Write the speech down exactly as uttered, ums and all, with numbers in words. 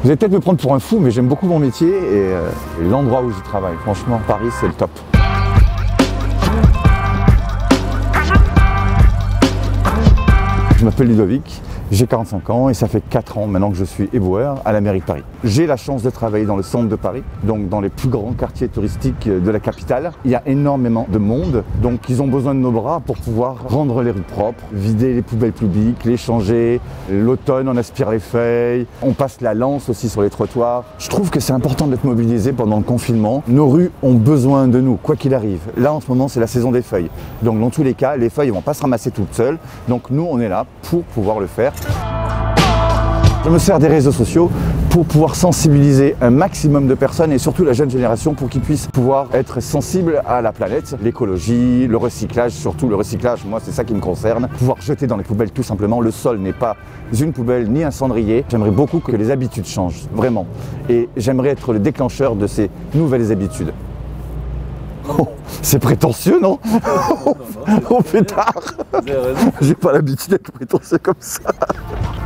Vous allez peut-être me prendre pour un fou, mais j'aime beaucoup mon métier et, euh, et l'endroit où je travaille. Franchement, Paris, c'est le top. Je m'appelle Ludovic, j'ai quarante-cinq ans et ça fait quatre ans maintenant que je suis éboueur à la mairie de Paris. J'ai la chance de travailler dans le centre de Paris, donc dans les plus grands quartiers touristiques de la capitale. Il y a énormément de monde, donc ils ont besoin de nos bras pour pouvoir rendre les rues propres, vider les poubelles publiques, les changer. L'automne, on aspire les feuilles, on passe la lance aussi sur les trottoirs. Je trouve que c'est important d'être mobilisé pendant le confinement. Nos rues ont besoin de nous, quoi qu'il arrive. Là, en ce moment, c'est la saison des feuilles. Donc dans tous les cas, les feuilles ne vont pas se ramasser toutes seules. Donc nous, on est là pour pouvoir le faire. Je me sers des réseaux sociaux pour pouvoir sensibiliser un maximum de personnes et surtout la jeune génération pour qu'ils puissent pouvoir être sensibles à la planète, l'écologie, le recyclage, surtout le recyclage, moi c'est ça qui me concerne. Pouvoir jeter dans les poubelles tout simplement, le sol n'est pas une poubelle ni un cendrier. J'aimerais beaucoup que les habitudes changent, vraiment. Et j'aimerais être le déclencheur de ces nouvelles habitudes. Oh, c'est prétentieux, non? Oh pétard! J'ai pas l'habitude d'être prétentieux comme ça.